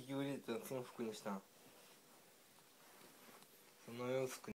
業入れてたその服にしたん。その洋服